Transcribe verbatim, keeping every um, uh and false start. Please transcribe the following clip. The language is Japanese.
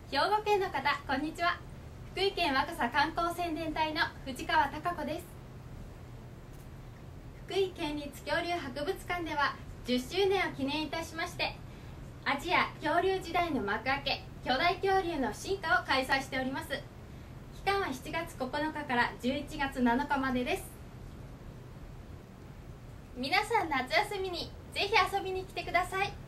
兵庫県の方、こんにちは。福井県若狭観光宣伝隊の藤川貴子です。福井県立恐竜博物館ではじゅっしゅうねんを記念いたしまして、アジア恐竜時代の幕開け、巨大恐竜の進化を開催しております。期間はしちがつここのかからじゅういちがつなのかまでです。皆さん、夏休みにぜひ遊びに来てください。